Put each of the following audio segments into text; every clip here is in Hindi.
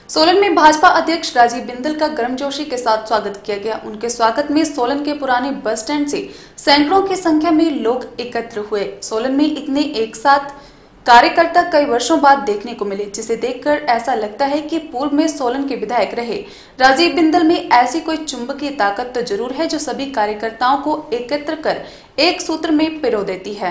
सोलन में भाजपा अध्यक्ष राजीव बिंदल का गर्मजोशी के साथ स्वागत किया गया। उनके स्वागत में सोलन के पुराने बस स्टैंड से सैकड़ों की संख्या में लोग एकत्र हुए। सोलन में इतने एक साथ कार्यकर्ता कई वर्षों बाद देखने को मिले, जिसे देखकर ऐसा लगता है कि पूर्व में सोलन के विधायक रहे राजीव बिंदल में ऐसी कोई चुंबकीय ताकत तो जरूर है जो सभी कार्यकर्ताओं को एकत्र कर एक सूत्र में पिरो देती है।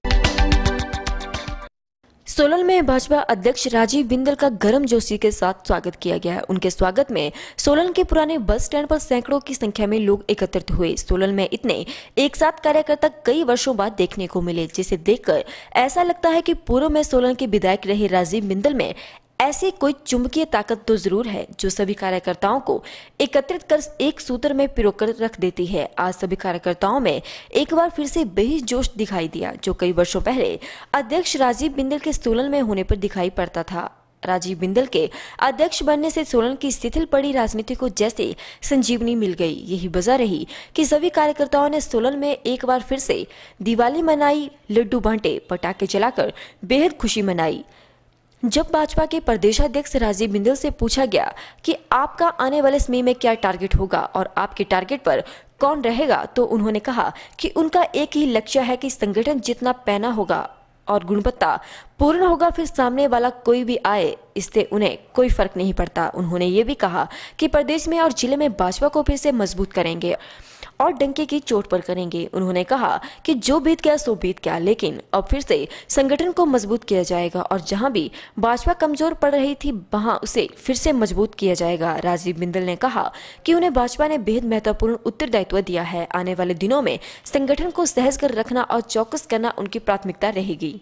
सोलन में भाजपा अध्यक्ष राजीव बिंदल का गर्मजोशी के साथ स्वागत किया गया। उनके स्वागत में सोलन के पुराने बस स्टैंड पर सैकड़ों की संख्या में लोग एकत्रित हुए। सोलन में इतने एक साथ कार्यकर्ता कई वर्षों बाद देखने को मिले, जिसे देखकर ऐसा लगता है कि पूर्व में सोलन के विधायक रहे राजीव बिंदल में ऐसी कोई चुंबकीय ताकत तो जरूर है जो सभी कार्यकर्ताओं को एकत्रित कर एक सूत्र में पिरोकर रख देती है। आज सभी कार्यकर्ताओं में एक बार फिर से बेही जोश दिखाई दिया, जो कई वर्षों पहले अध्यक्ष राजीव बिंदल के सोलन में होने पर दिखाई पड़ता था। राजीव बिंदल के अध्यक्ष बनने से सोलन की शिथिल पड़ी राजनीति को जैसे संजीवनी मिल गई। यही वजह रही कि सभी कार्यकर्ताओं ने सोलन में एक बार फिर से दिवाली मनाई, लड्डू बांटे, पटाखे जलाकर बेहद खुशी मनाई। जब भाजपा के प्रदेशाध्यक्ष राजीव बिंदल से पूछा गया कि आपका आने वाले समय में क्या टारगेट होगा और आपके टारगेट पर कौन रहेगा, तो उन्होंने कहा कि उनका एक ही लक्ष्य है कि संगठन जितना पैना होगा और गुणवत्ता पूर्ण होगा, फिर सामने वाला कोई भी आए इससे उन्हें कोई फर्क नहीं पड़ता। उन्होंने ये भी कहा कि प्रदेश में और जिले में भाजपा को फिर से मजबूत करेंगे और डंके की चोट पर करेंगे। उन्होंने कहा कि जो बीत गया सो बीत गया, लेकिन अब फिर से संगठन को मजबूत किया जाएगा और जहां भी भाजपा कमजोर पड़ रही थी वहां उसे फिर से मजबूत किया जाएगा। राजीव बिंदल ने कहा कि उन्हें भाजपा ने बेहद महत्वपूर्ण उत्तरदायित्व दिया है। आने वाले दिनों में संगठन को सहज कर रखना और चौकस करना उनकी प्राथमिकता रहेगी।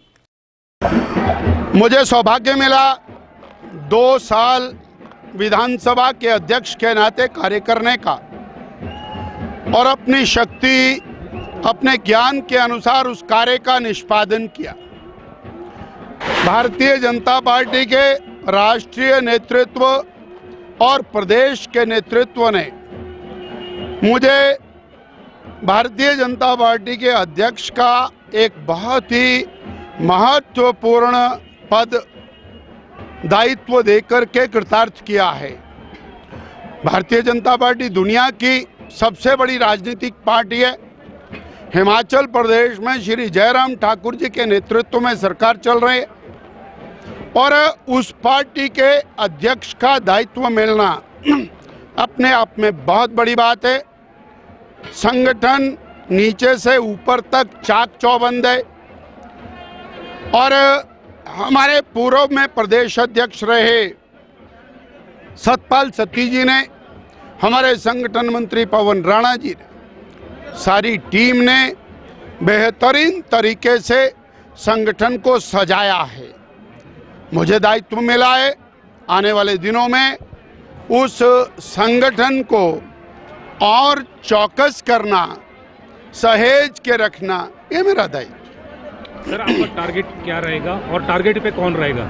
मुझे सौभाग्य मिला 2 साल विधानसभा के अध्यक्ष के नाते कार्य करने का और अपनी शक्ति, अपने ज्ञान के अनुसार उस कार्य का निष्पादन किया। भारतीय जनता पार्टी के राष्ट्रीय नेतृत्व और प्रदेश के नेतृत्व ने मुझे भारतीय जनता पार्टी के अध्यक्ष का एक बहुत ही महत्वपूर्ण पद दायित्व देकर के कृतार्थ किया है। भारतीय जनता पार्टी दुनिया की सबसे बड़ी राजनीतिक पार्टी है। हिमाचल प्रदेश में श्री जयराम ठाकुर जी के नेतृत्व में सरकार चल रही है और उस पार्टी के अध्यक्ष का दायित्व मिलना अपने आप में बहुत बड़ी बात है। संगठन नीचे से ऊपर तक चाक चौबंद है और हमारे पूर्व में प्रदेश अध्यक्ष रहे सतपाल सत्ती जी ने, हमारे संगठन मंत्री पवन राणा जी ने, सारी टीम ने बेहतरीन तरीके से संगठन को सजाया है। मुझे दायित्व मिला है आने वाले दिनों में उस संगठन को और चौकस करना, सहेज के रखना, ये मेरा दायित्व। सर, आपका टारगेट क्या रहेगा और टारगेट पे कौन रहेगा?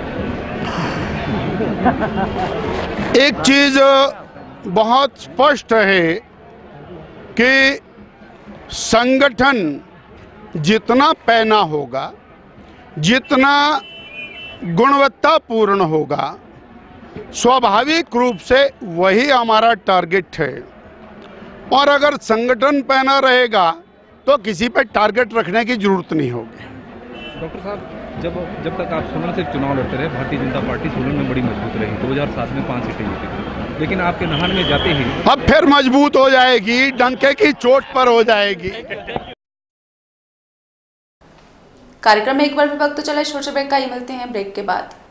एक चीज बहुत स्पष्ट है कि संगठन जितना पैना होगा, जितना गुणवत्तापूर्ण होगा, स्वाभाविक रूप से वही हमारा टारगेट है। और अगर संगठन पैना रहेगा तो किसी पे टारगेट रखने की जरूरत नहीं होगी। डॉक्टर साहब, जब तक आप सोलन से चुनाव लड़ते रहे, भारतीय जनता पार्टी सोलन में बड़ी मजबूत रही। 2007 में 5 सीटें जीती थी, लेकिन आपके नहान में जाते ही अब फिर मजबूत हो जाएगी, डंके की चोट पर हो जाएगी। कार्यक्रम में एक बार वक्त तो चला, छोटे ब्रेक का ही मिलते हैं ब्रेक के बाद।